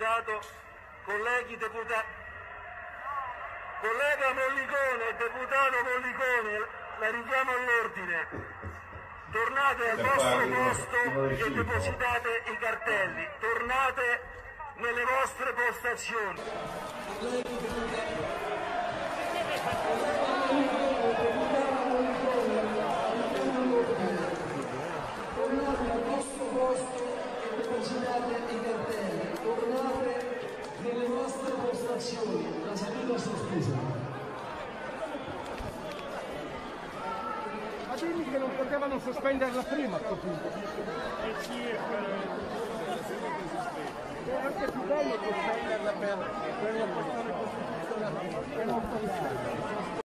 deputato, colleghi deputati, collega Mollicone, deputato Mollicone, la richiamo all'ordine. Tornate al vostro posto e depositate i cartelli, tornate nelle vostre postazioni. Tornate al vostro posto e depositate i cartelli, tornate nelle vostre postazioni, la seduta è sospesa. Ma dimmi che non potevano sospenderla prima a questo punto. Sì, è anche più bello sospenderla per la questione costituzionale.